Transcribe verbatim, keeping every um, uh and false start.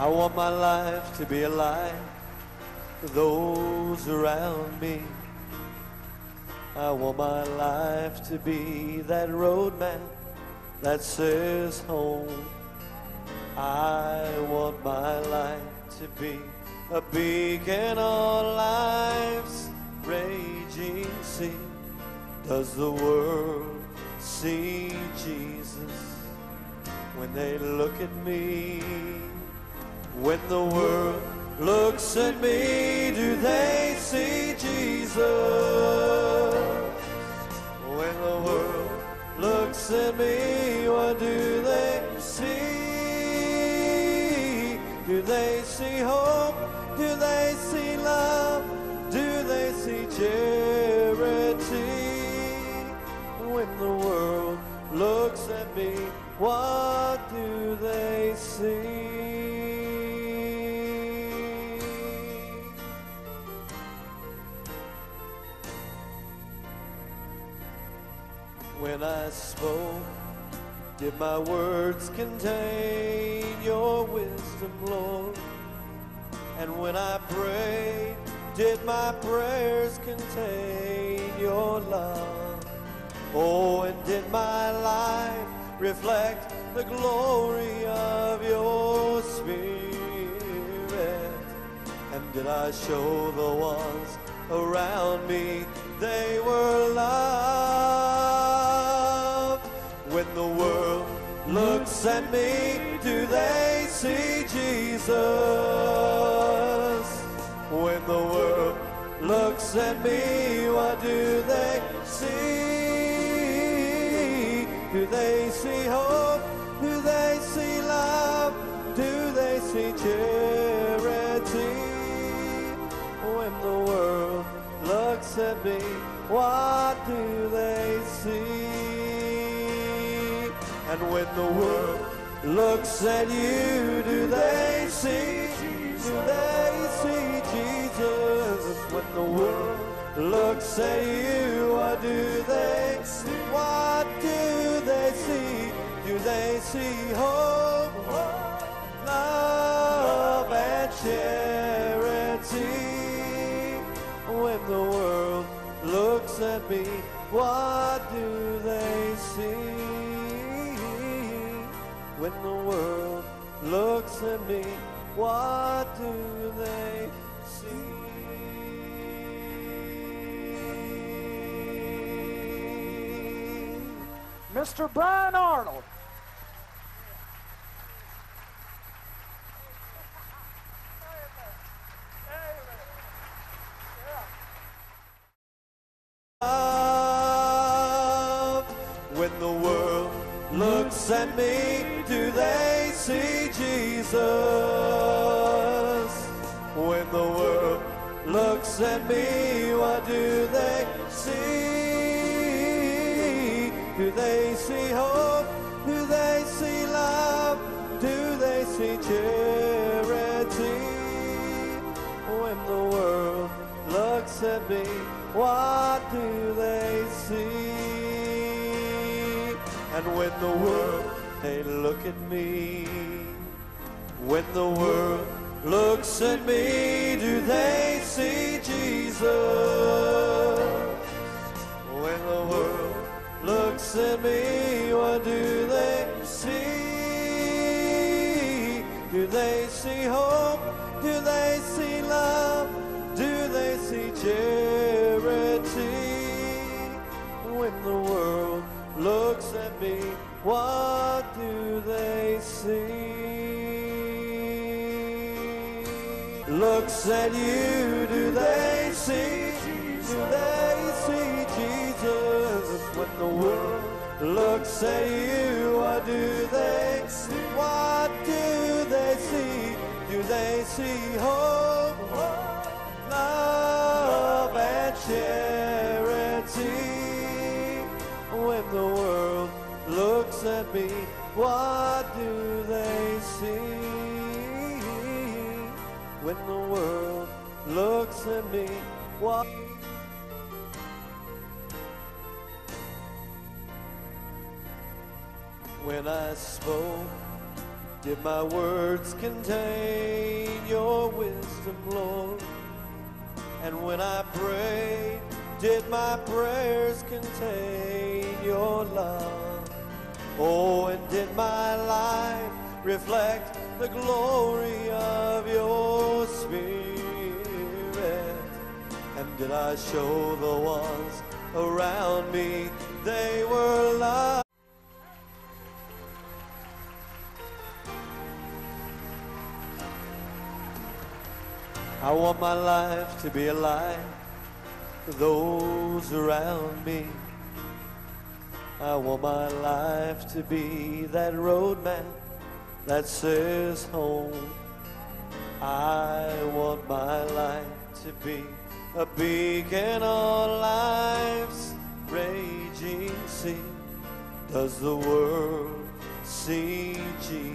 I want my life to be a light for those around me. I want my life to be that roadmap that says home. I want my life to be a beacon on life's raging sea. Does the world see Jesus when they look at me? When the world looks at me, do they see Jesus? When the world looks at me, what do they see? Do they see hope? Do they see love? Do they see charity? When the world looks at me, what do they see? When I spoke, did my words contain your wisdom, Lord? And when I prayed, did my prayers contain your love? Oh, and did my life reflect the glory of your Spirit? And did I show the ones around me they were loved? When the world looks at me, do they see Jesus? When the world looks at me, what do they see? Do they see hope? Do they see love? Do they see charity? When the world looks at me, what do they see? And when the world looks at you, do they see? Do they see Jesus? When the world looks at you, what do they see? What do they see? Do they see hope, love, and charity? When the world looks at me, what do they see? When the world looks at me, what do they see? Mister Brian Arnold. When the world looks at me, do they see Jesus? When the world looks at me, what do they see? Do they see hope? Do they see love? Do they see charity? When the world looks at me, what do they see? And when the world, they look at me. When the world looks at me, do they see Jesus? When the world looks at me, what do they see? Do they see hope? Do they see love? Do they see charity? When the world looks at me, what do they see? Looks at you, do they see? Do they see Jesus? When the world looks at you, what do they see? What do they see? Do they see hope, love, and charity? When the world looks at me, what do they see? When the world looks at me, what? When I spoke, Did my words contain your wisdom, Lord? And when I prayed, did my prayers contain your love? Oh, and did my life reflect the glory of your Spirit? And did I show the ones around me they were loved? I want my life to be a light for those around me. I want my life to be that roadmap that says home. I want my life to be a beacon on life's raging sea. Does the world see Jesus?